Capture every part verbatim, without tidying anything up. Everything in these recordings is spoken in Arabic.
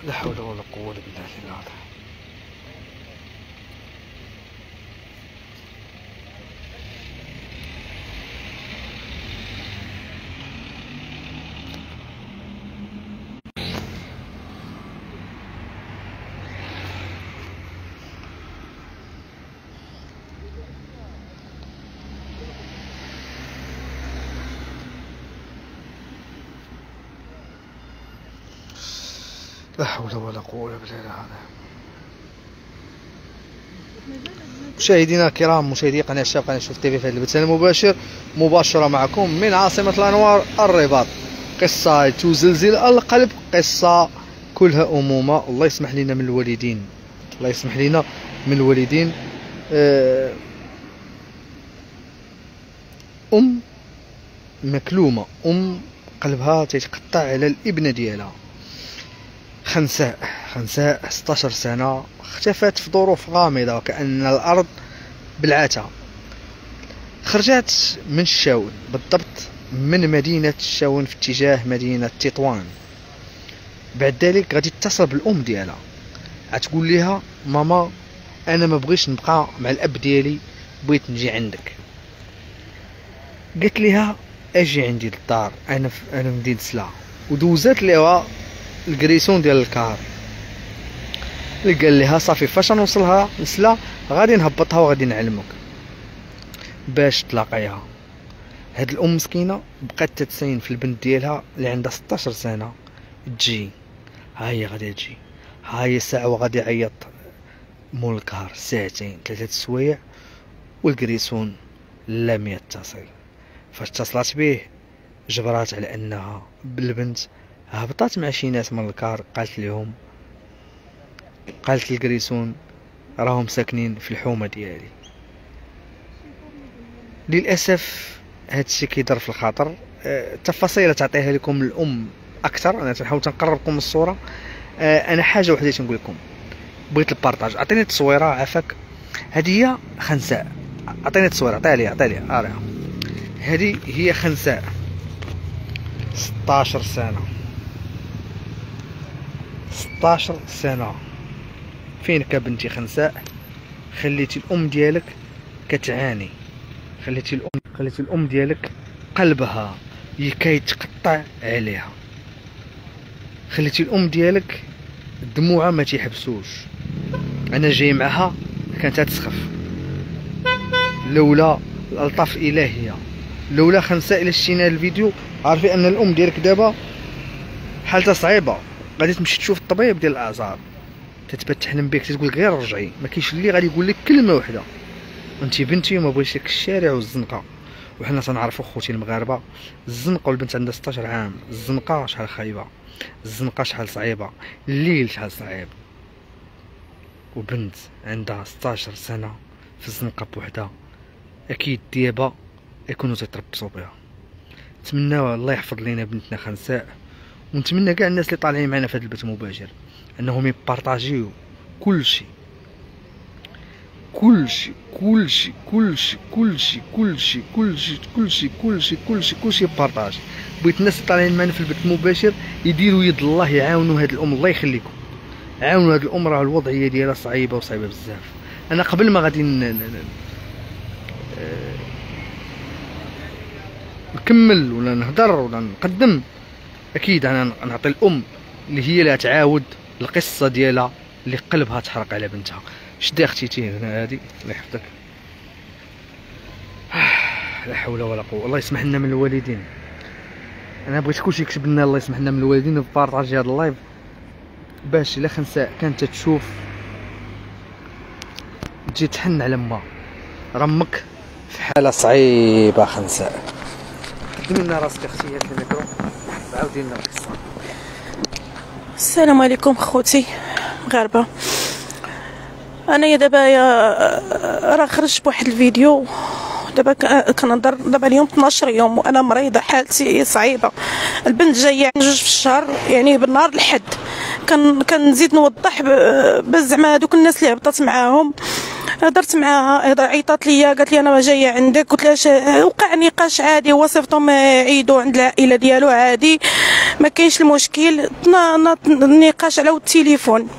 لا حول ولا قوة إلا بالله العظيم. لا حول ولا قوة إلا بالله العظيم. مشاهدينا الكرام، مشاهدي قناة الشاب قناة شوف تيفي، في هذا البث المباشر مباشرة معكم من عاصمة الأنوار الرباط. قصة تزلزل القلب، قصة كلها أمومة. الله يسمح لنا من الوالدين، الله يسمح لنا من الوالدين. أم مكلومة، أم قلبها تيتقطع على الابنة ديالها. خنساء خنساء ستاشر سنة، اختفت في ظروف غامضة وكأن الأرض بلعتها. خرجت من الشاون، بالضبط من مدينة الشاون في اتجاه مدينة تطوان. بعد ذلك غادي تتصل بالأم ديالها، غتقول لها ماما أنا ما بغيش نبقى مع الأب ديالي، بغيت نجي عندك. قالت لها اجي عندي للدار، انا في انا في مدينة سلا. ودوزات ليها الكريسون ديال الكار. اللي قال لها صافي فاش نوصلها لسلا غادي نهبطها وغادي نعلمك باش تلاقيها. هاد الام مسكينه بقات تتسين في البنت ديالها اللي عندها ستاشر سنه تجي. ها هي غادي تجي، ها هي ساعه وغادي يعيط مول الكار، ساعتين ثلاثه السوايع والكريسون لم يتصل. فاش اتصلت به جبرات على انها بالبنت هبطت مع شي ناس من الكار. قالت لهم، قالت للكريسون راهم ساكنين في الحومه ديالي. للاسف هادشي كيضر في الخاطر. التفاصيل تعطيها لكم الام اكثر، انا تنحاول تنقرب لكم الصوره. انا حاجه وحده تنقول لكم، بغيت البارطاج. عطيني التصويره عافاك. هذه هي خنساء، عطيني التصويره، عطيها لي عطيها لي اريها. هذه هي خنساء ستاشر سنه، ستاشر سنه. فينك بنتي خنساء؟ خليتي الام ديالك كتعاني، خليتي الام خليتي الام ديالك قلبها كيتقطع عليها، خليتي الام ديالك دموعها ما تيحبسوش. انا جاي معها كانت تسخف لولا الالطاف الالهيه. لولا خنساء الا شتينا الفيديو عارفين ان الام ديالك دابا حالتها صعيبه، غادي تمشي تشوف الطبيب ديال الاعصاب، تتبات تحلم بك، تقول لك غير رجعي. ما كاينش اللي غادي يقول لك كلمه واحده، انت بنتي وما بغيتش لك الشارع والزنقه. وحنا تنعرفوا خوتي المغاربه الزنقه، والبنت عندها ستاشر عام، الزنقه شحال خايبه، الزنقه شحال صعيبه، الليل شحال صعيب. وبنت عندها ستاشر سنه في الزنقه بوحدها، اكيد ديابه يكونوا تيتربصوا بها. نتمنى الله يحفظ لينا بنتنا خنساء، ونتمنى كاع الناس اللي طالعين معنا في هذا البث المباشر انهم يبارطاجيو كلشي كلشي كلشي كلشي كلشي كلشي كلشي كلشي كلشي كلشي كلشي بارطاج. بغيت الناس اللي طالعين معنا في البث المباشر يديروا يد الله، يعاونوا هاد الام، الله يخليكم عاونوا هاد الام، راه الوضعيه ديالها صعيبه وصعيبه بزاف. انا قبل ما غادي نكمل ولا نهضر ولا نقدم، اكيد انا نعطي الام اللي هي لا تعاود القصه ديالها اللي قلبها تحرق على بنتها. شدي اختي تي هنا هادي، الله يحفظك. لا حول ولا قوه. الله يسمح لنا من الوالدين. انا بغيت كلشي يكتب لنا الله يسمح لنا من الوالدين وبارطاجي هذا اللايف باش الا خنساء كانت تشوف تجي تحن على امها. رمك في حاله صعيبه خنساء. قدمي لنا راسك اختي، هات الميكرو عاودي لنا القصه. السلام عليكم خوتي مغاربه. انا يا دابا يا راه خرجت بواحد الفيديو دابا كنهضر دابا اليوم اثناش يوم وانا مريضه، حالتي صعيبه. البنت جايه جوج في الشهر يعني بالنهار الحد. كان كنزيد نوضح باش زعما هذوك الناس اللي هبطت معاهم. هضرت معاها، عيطات ليا قالت لي انا جايه عندك. قلت لها وقع نقاش عادي، وصفتهم عيدوا عند العائله ديالو عادي. ما كاينش المشكل، النقاش على التليفون.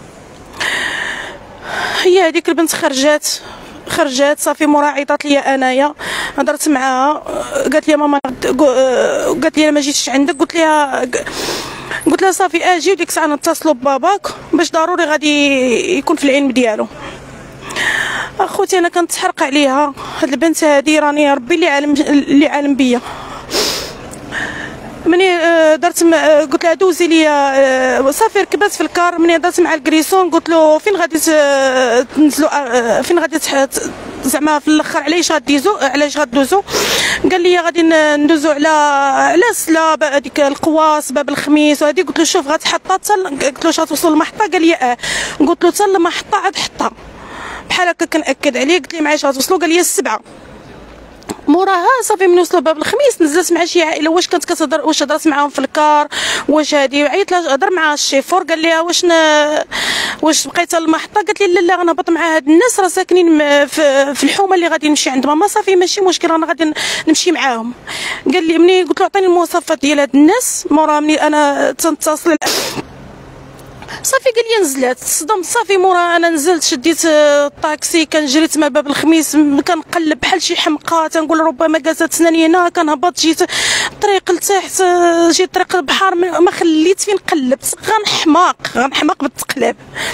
هي هذيك البنت خرجات خرجات صافي مورا عيطات ليا انايا، هضرت معاها قالت لي ماما، قالت لي انا ما جيتش عندك، قلت لها قلت لها صافي اجي وديك الساعه نتصلوا بباباك باش ضروري غادي يكون في العلم ديالو. اخوتي انا كنتحرق عليها هاد البنت هادي، راني ربي اللي عالم اللي عالم بيا. مني درت قلت لها دوزي ليا صافي، ركبات في الكار. مني درت مع الكريسون قلت له فين غادي تنزلوا، فين غادي زعما في الاخر علاش غاديزو علاش غادوزو. قال لي غادي ندوزو على على سلا هذيك القواص باب الخميس وهذه. قلت له شوف غتحطها حتى، قلت له غتوصل للمحطه. قال لي اه. قلت له حتى المحطه عاد حطها بحال هكا كنأكد عليه. قلت لي معايا غتوصلوا؟ قال لي السبعه. موراها صافي من وصلوا باب الخميس نزلت مع شي عائله، واش كانت كتهضر، واش هضرت معاهم في الكار، واش هادي. عيط لها هضر مع الشيفور قال لها واش ن... واش بقيتها المحطه. قالت لي لا لا غنهبط مع هاد الناس راه ساكنين في, في الحومه اللي غادي نمشي عند ماما. صافي ماشي مشكل انا غادي نمشي معاهم. قال لي مني قلت له عطيني المواصفات ديال هاد الناس. مورا مني انا تنتصل صافي قال لي نزلت صدمت. صافي مورا انا نزلت شديت الطاكسي كنجري تما باب الخميس كنقلب بحال شي حمقى، تنقول ربما جازت سناني هنا. كنهبط جيت طريق لتحت، جيت طريق البحر، ما خليت فين قلبت. غنحماق غنحماق بالتقلاب.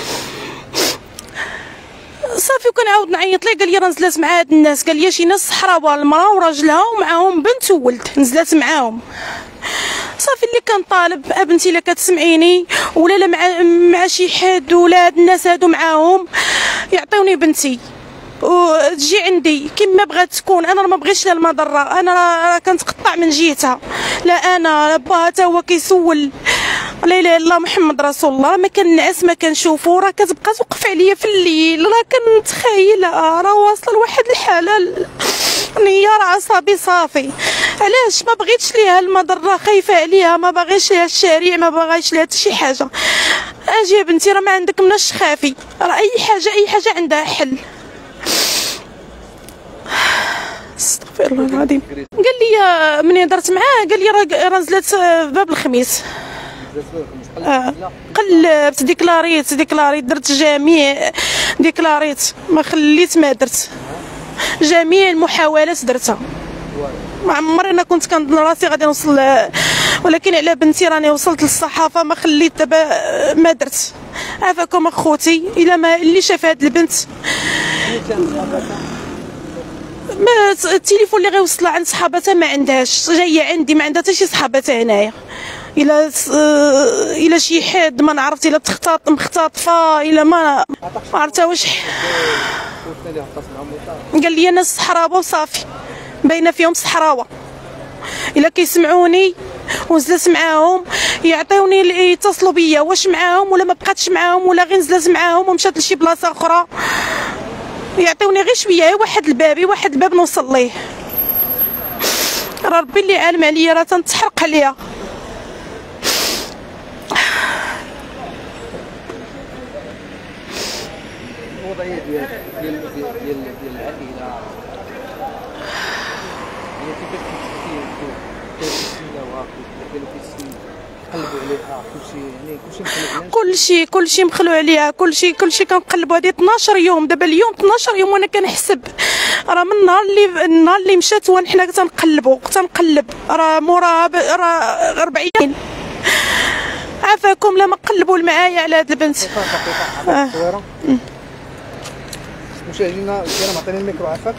صافي وكنعاود نعيط ليه. قال لي راه نزلت مع هاد الناس. قال لي شي ناس صحراوه، المراه وراجلها ومعاهم بنت وولد، نزلت معاهم. صافي اللي كان طالب ابنتي الا كتسمعيني ولا لا مع مع شي حد ولا هاد الناس هادو معاهم يعطيوني بنتي وتجي عندي كما بغات تكون. انا ما بغيتش لها المضره، انا راه كنتقطع من جهتها. لا انا لا باها حتى هو كيسول لا اله الا الله محمد رسول الله. ما كنعس ما كنشوفو، راه كتبقى توقف عليا في الليل، راه كنتخيلها راه واصله لواحد الحاله نيار عصبي. صافي علاش ما بغيتش ليها المضره، خايفه عليها، ما باغيش ليها الشارع، ما باغيش ليها حتى شي حاجه. اجي يا بنتي راه ما عندك مناش تخافي، راه اي حاجه اي حاجه عندها حل. استغفر الله العظيم. قال لي مني هضرت معاه قال لي راه راه نزلت باب الخميس. آه. قلبت ديكلاريت ديكلاريت درت جميع ديكلاريت، ما خليت ما درت، جميع المحاولات درتها. ما عمري انا كنت كنظن راسي غادي نوصل، ولكن على بنتي راني وصلت للصحافه ما خليت دابا ما درت. عافاكم اخوتي الا ما اللي شاف هاد البنت ما التليفون اللي غيوصلها عند صحاباتها ما عندهاش، جايه عندي ما عندها حتى شي صحاباتها هنايا. الا الا شي حد ما نعرفت، الا تختاط مختطفه، الا ما ما عرفتها واش. قال لي ناس صحراوه وصافي، باينه فيهم صحراوه. الا كيسمعوني ونزلت معاهم يعطيوني يتصلوا بيا واش معاهم ولا ما بقاتش معاهم ولا غير نزلت معاهم ومشات لشي بلاصه اخرى، يعطيوني غير شويه، واحد الباب واحد الباب نوصل ليه. راه ربي اللي عالم عليا، راه تنتحرق عليا. الوضعيه ديال ديال ديال ديال العائله هي كيفاش كيتسناوها كيديروا كيقلبوا عليها كلشي، يعني كلشي مخلوع كلشي كلشي مخلوع عليها، كلشي كلشي كنقلبوا. هذه اثناش يوم دابا، اليوم اثناش يوم وانا كنحسب. راه من النهار اللي النهار اللي مشات وانا حنا تنقلبوا تنقلب، راه موراها راه أربعين. عافاكم لما قلبوا معايا على هاد البنت. آه. مشاهدينا الكرام عطيني الميكرو عافاك.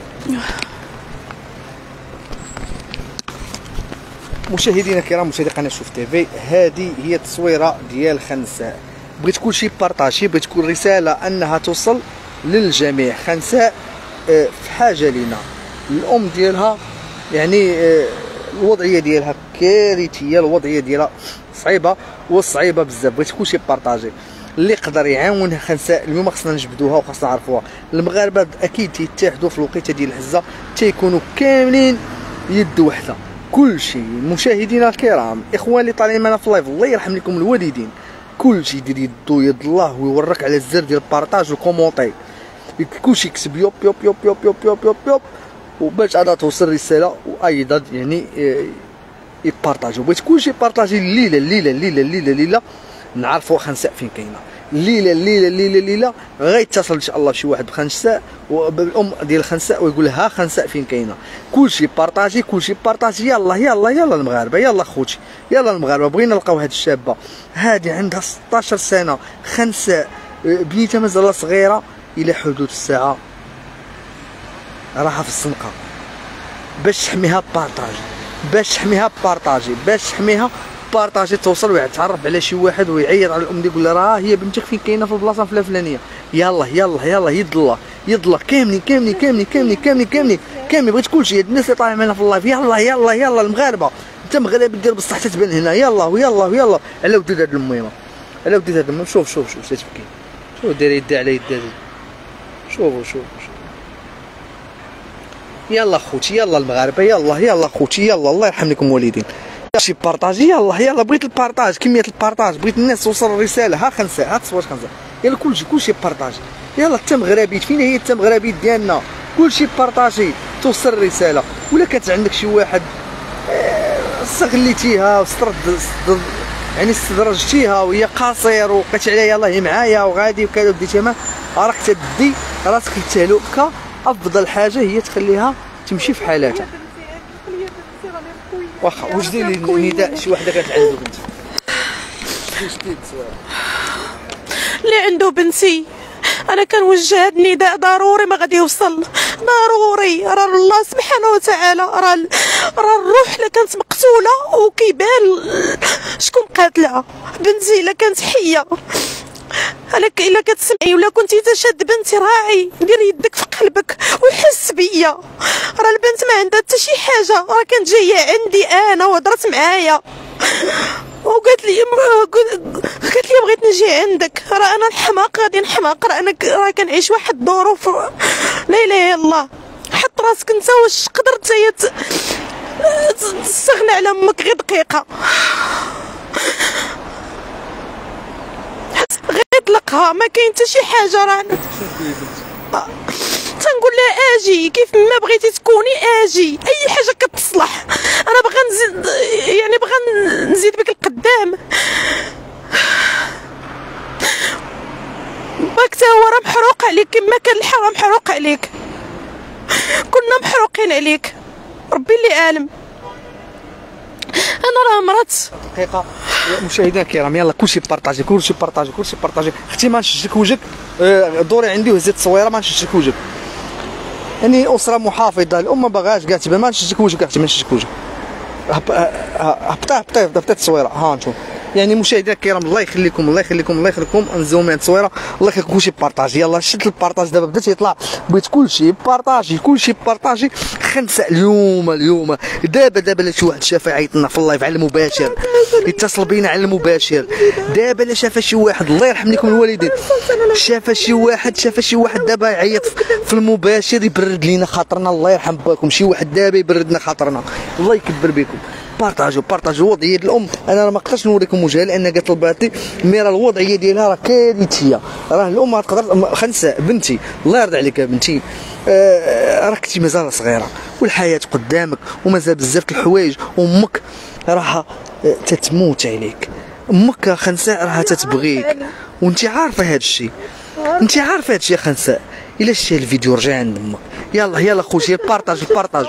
مشاهدينا الكرام مشاهدي قناه شوف تيفي، هذه هي التصويره ديال خنساء. بغيت كلشي بارطاجي، بغيت تكون رساله انها توصل للجميع. خنساء في حاجه لينا، الام ديالها يعني الوضعيه ديالها كارثيه، الوضعيه ديالها صعيبه وصعيبه بزاف. بغيت كلشي بارطاجي اللي يقدر يعاون خنساء. اليوم خصنا نجبدوها وخصنا نعرفوها. المغاربه اكيد تيتحدوا في الوقيته ديال الهزه، تيكونوا كاملين يد وحده. كلشي مشاهدينا الكرام، اخوان اللي طالعين معنا في اللايف، الله يرحم لكم الوالدين، كلشي يدير يدو يد الله ويورك على الزر ديال البارطاج والكومونتي. كلشي يكتب يوب يوب يوب يوب يوب يوب يوب يوب وباش عاد توصل الرساله. وايضا يعني يبارطاجيو. بغيت كلشي يبارطاجي الليله الليله الليله الليله الليله نعرفوا خنساء فين كاينه. الليله الليله الليله الليله غيتصل ان شاء الله شي واحد بخنساء وبالام ديال خنساء ويقول لها خنساء فين كاينه. كلشي بارطاجي كلشي بارطاجي. يلا يلا يلا المغاربه، يلا خوتي، يلا المغاربه، بغينا نلقاو هاد الشابه هادي عندها ستطاش سنه، خنساء بنيتها مازال صغيره، الى حدود الساعه راها في الزنقه. باش تحميها بارطاجي، باش تحميها بارطاجي، باش تحميها بارطاجي. توصل ويتعرف على شي واحد ويعيط على الام دي يقول لها راه هي بنتك فين كاينه في البلاصه الفلانيه. يلا يلا يلا يد الله يد الله كاملين كاملين كاملين كاملين كاملين كاملين كاملين. بغيت كلشي هاد الناس اللي طالعين معنا في اللايف، يلا يلا يلا المغاربه، انت مغربي دير بصح تتبان هنا. يلا ويلا ويلا على وديد هاد المهمه، على وديد هاد المهم. شوف شوف شوف تتبكي، شوف داير يدها على يدها، شوفوا شوفوا شوف. يلا خوتي يلا المغاربه، يلا يلا خوتي يلا، الله يرحم لكم والدين. شي بارطاجي يلا يلا. بغيت البارطاج، كميه البارطاج، بغيت الناس توصل الرساله. ها خنساء، ها تصوير خنساء، يلا كلشي كلشي بارطاجي. يلا انت مغربي، فين هي انت مغربي ديالنا؟ كلشي بارطاجي توصل الرساله. ولا كانت عندك شي واحد استغليتيها وسترد يعني استدرجتيها وهي قصير وبقيتي عليها يلا هي معايا وغادي وكذا وديتيها معاه، راك تدي راسك للتهلكه. افضل حاجه هي تخليها تمشي في حالاتها. واخا واش دير النداء شي وحده كانت عنده بنت اللي عنده بنتي، انا كنوجه هذا النداء ضروري ما غادي يوصل، ضروري. راه الله سبحانه وتعالى راه راه الروح الا كانت مقتوله وكيبان شكون قاتلها. بنتي الا كانت حيه، انا الا كتسمعي ولا كنتي تشاد بنتي، راعي دير يدك في قلبك وحس بيا. راه البنت ما عندها حتى شي حاجه، راه كانت جايه عندي انا وهضرت معايا وقالت لي قالت لي بغيت نجي عندك. راه انا الحماق غادي نحماق، راه انا راه كنعيش واحد الظروف لا اله الا الله. حط راسك انت واش قدرت هي تستغنى على امك غير دقيقه، غير طلقها، ما كاين حتى شي حاجه. راه تنقول لها اجي كيف ما بغيتي تكوني، اجي اي حاجه كتصلح. انا باغا نزيد يعني باغا نزيد بك القدام، باك تا هو راه محروق عليك كما كان الحرام محروق عليك، كنا محروقين عليك، ربي اللي عالم. انا راه مرات دقيقه. مشاهدينا الكرام يلا كلشي بارطاجي كلشي بارطاجي كلشي بارطاجي. اختي ما نشجك وجهك، دوري عندي وهزيت التصويره ما نشجك وجهك. يعني اسره محافظه، الام ما باغاش كاع تبان. ما نشجك وجهك اختي، ما نشجك وجهك. هبطي هبطي هبطي التصويره. ها نشوف يعني مشاهدينا الكرام الله يخليكم الله يخليكم الله يخليكم. نزوم هاد التصويره الله يخليكم. كلشي بارطاجي يلا شد البارطاج دابا بدات يطلع. بغيت كلشي بارطاجي كلشي بارطاجي. خنساء اليوم اليوم دابا دابا لا شي واحد شافها يعيط لنا في اللايف على المباشر، يتصل بينا على المباشر. دابا لا شافها شي واحد الله يرحم لكم الوالدين، شافها شي واحد شافها شي واحد دابا يعيط في المباشر يبرد لينا خاطرنا الله يرحم باكم. شي واحد دابا يبردنا خاطرنا الله يكبر بكم. بارطاجيو بارطاجيو وضعيه الام. انا ما نقدرش نوريكم وجهها لان قالت طلبات لي، مي راه الوضعيه ديالها راه كارثيه. راه الام ما تقدر. خنساء بنتي الله يرضى عليك يا بنتي، آه راك كنتي مازال صغيره والحياه قدامك ومازال بزاف الحوايج، وامك راها تتموت عليك. امك خنساء راها تتبغيك وانت عارفه هذا الشيء، انت عارفه هذا الشيء خنساء. الا شتي الفيديو رجع عند امك. يلا يلا خوتي بارطاجي بارطاجي.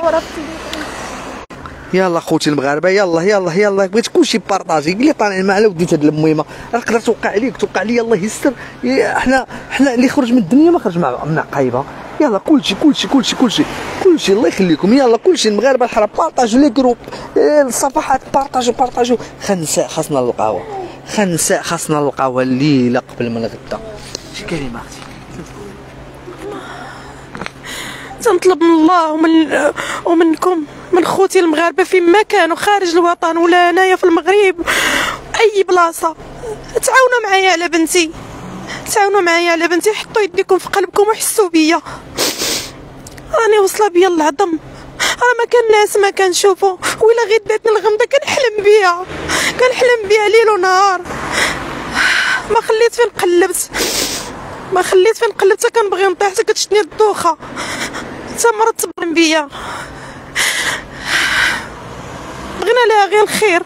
يلا خوتي المغاربه يلا يلا يلا. بغيت كلشي بارطاجي. قال لي طالعين مع وديت هاد المهمه راه تقدر توقع عليك توقع لي. الله يستر. حنا حنا اللي خرج من الدنيا ما خرج مع مع قايبه. يلا كلشي كلشي كلشي كلشي كلشي الله يخليكم. يلا كلشي المغاربه الحرام بارطاجوا لي جروب الصفحات بارطاجوا بارطاجوا. خنساء خاصنا نلقاوها، خنساء خاصنا نلقاوها الليله قبل ما نغدا. شي كلمه اختي تنطلب من الله ومن ومنكم من خوتي المغاربه فيما كانوا خارج الوطن ولا هنايا في المغرب اي بلاصه، تعاونوا معايا على بنتي، تعاونوا معايا على بنتي. حطوا يديكم في قلبكم وحسوا بيا. راني وصله بيا العظم، راه ما كان ناس ما كنشوفوا ولا غير داتني الغمده كنحلم بيها كنحلم بيها ليل ونهار. ما خليت فين قلبت ما خليت فين قلبت كنبغي نطيح حتى كتشدني الدوخه. تا مرات تبرم بيا بغينا لها غير الخير.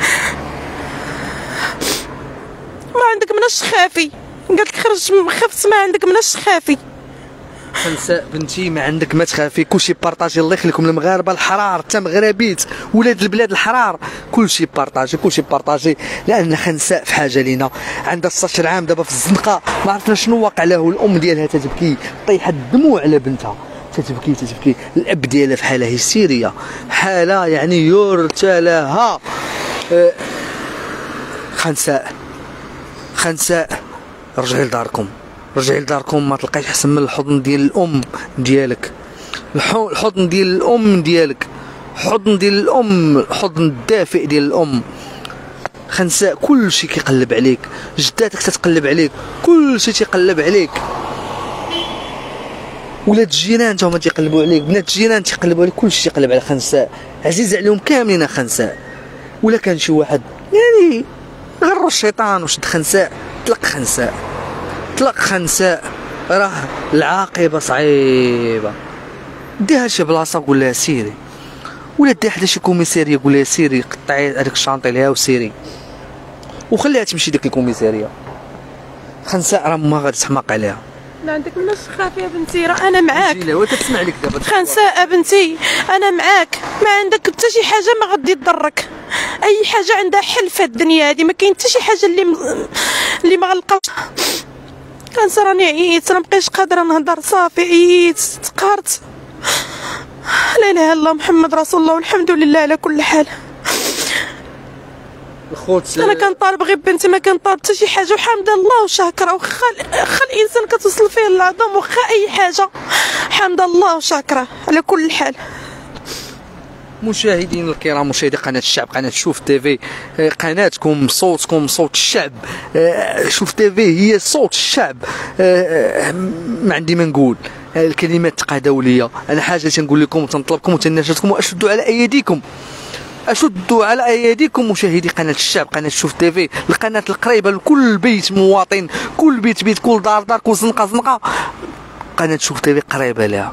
ما عندك مناش تخافي، قالت لك خرج خفت ما عندك مناش تخافي. خنساء بنتي ما عندك ما تخافي، كلشي بارطاجي. الله يخليكم المغاربه الحرار، حتى مغربيت ولاد البلاد الحرار، كلشي بارطاجي كلشي بارطاجي. لان خنساء في حاجه لينا، عندها ستة عشر عام دابا في الزنقه، ما عرفنا شنو واقع لها، والام ديالها تتبكي طيحت الدموع على بنتها، تتبكي تتبكي. الاب ديالها في حاله هستيريه، حاله يعني يرثى لها. أه خنساء خنساء رجعي لداركم، رجعي لداركم، ما تلقايش احسن من الحضن ديال الام ديالك، الحضن ديال الام ديالك، حضن ديال الام، الحضن الدافئ ديال الام. خنساء كلشي كيقلب عليك، جداتك تتقلب عليك، كلشي تيقلب عليك، ولاد الجيران تا هما تيقلبوا عليك، بنات الجيران تيقلبوا عليك، كلشي تيقلب على خنساء، عزيز عليهم كاملين خنساء. ولا كان شي واحد يعني غروا الشيطان وشد خنساء، طلق خنساء، طلق خنساء، راه العاقبه صعيبه. ديها شي بلاصه قول لها سيري، ولا ديها حدا شي كوميساريه قول لها سيري، قطعي هذاك الشانطي ليها وسيري وخليها تمشي ديك الكوميساريه. خنساء راه ما غادي تحماق عليها. ما عندك مناش تخافي يا بنتي، راه انا معاك. لا تسمع لك دابا خنساء بنتي انا معاك، ما عندك حتى شي حاجه ما غادي تضرك، اي حاجه عندها حل في الدنيا هذه، ما كاين حتى شي حاجه اللي م... اللي ما غلقاش. خنساء راني عييت، راه مابقيتش قادره نهضر، صافي عييت تقهرت. لا اله الا الله محمد رسول الله، والحمد لله على كل حال. الخوت انا كنطالب غير بنتي، ما كنطالب حتى شي حاجه، وحامده الله وشاكره. وخا خا الانسان كتوصل فيه العظم، وخا اي حاجه حامده الله وشاكره على كل حال. مشاهدين الكرام، مشاهدي قناه الشعب، قناه شوف تيفي، قناتكم صوتكم صوت الشعب، شوف تيفي هي صوت الشعب. ما عندي ما نقول، الكلمات تقادوليه. انا حاجه تنقول لكم وتنطلبكم وتناشدكم، واشدوا على ايديكم، اشدوا على ايديكم مشاهدي قناه الشعب، قناه شوف تيفي، القناه القريبه لكل بيت مواطن، كل بيت بيت، كل دار دار، كل زنقه زنقه، قناه شوف تيفي قريبه لها.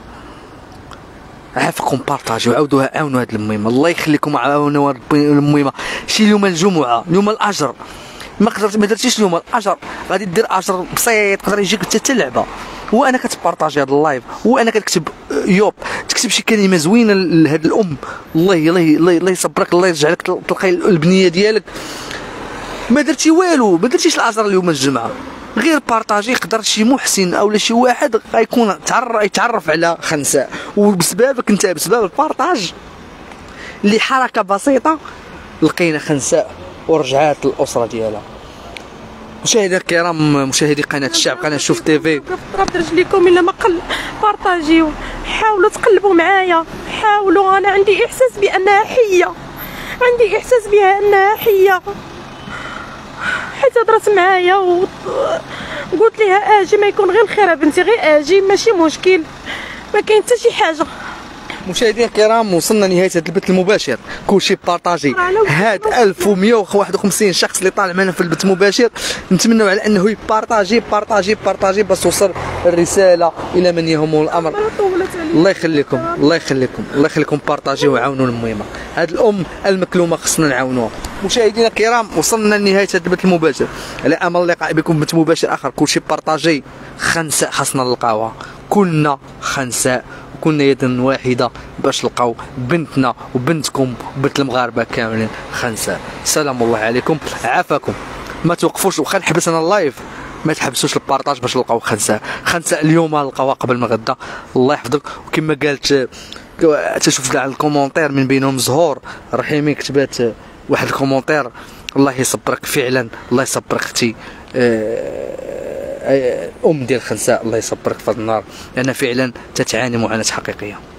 عافاكم بارطاجيو، عاودوها عاونوا هاد المهمه، الله يخليكم عاونوا هاد المهمه. شي اليوم الجمعه، اليوم الاجر، ما قدرت ما درتيش اليوم الاجر، غادي دير اجر بسيط، يقدر يجيك حتى لعبه. هو انا كتبارطاجي هذا اللايف، هو انا كتكتب يوب، تكتب شي كلمه زوينه لهاد الام، الله الله الله يصبرك، الله يرجع لك تلقاي البنيه ديالك. ما درتي والو، ما درتيش الاجر اليوم الجمعه، غير بارطاجي. يقدر شي محسن او شي واحد غيكون تعرف يتعرف على خنساء، وبسببك انت، بسبب البارطاج اللي حركه بسيطه لقينا خنساء ورجعات الاسره ديالها. مشاهدينا الكرام، مشاهدي قناه الشعب، قناه شوف تيفي، ضربت رجليكم الا ما قل بارطاجيو، حاولوا تقلبوا معايا، حاولوا. انا عندي احساس بانها حيه، عندي احساس بها انها حيه، حيت هضرت معايا وقلت لها اجي، ما يكون غير الخير يا بنتي، غير اجي ماشي مشكل، ما كاين حتى شي حاجه. مشاهدينا الكرام، وصلنا لنهايه هذا البث المباشر، كلشي بارطاجي. هاد ألف ومية وواحد وخمسين شخص اللي طالع معنا في البث المباشر، نتمنوا على انه يبارطاجي بارطاجي بارطاجي باش توصل الرساله الى من يهمه الامر. الله يخليكم، الله يخليكم، الله يخليكم، بارطاجي وعاونوا المهمه. هاد الام المكلومه خصنا نعاونوها. مشاهدينا الكرام، وصلنا لنهايه هذا البث المباشر، على امل اللقاء بكم بث مباشر اخر. كلشي بارطاجي. خنساء خصنا نلقاوها، كلنا خنساء، كنا يدا واحده باش نلقاو بنتنا وبنتكم وبنت المغاربه كاملين خنساء. سلام الله عليكم، عافاكم. ما توقفوش، واخا نحبس انا اللايف ما تحبسوش البارطاج باش نلقاو خنساء. خنساء اليوم نلقاوها قبل ما غدا، الله يحفظك. وكما قالت تشوف كاع الكومونتير من بينهم زهور رحيمي كتبات واحد الكومونتير، الله يصبرك فعلا، الله يصبرك اختي ام ديال خنساء، الله يصبرك في هذا النهار، لان فعلا تتعاني معاناه حقيقيه.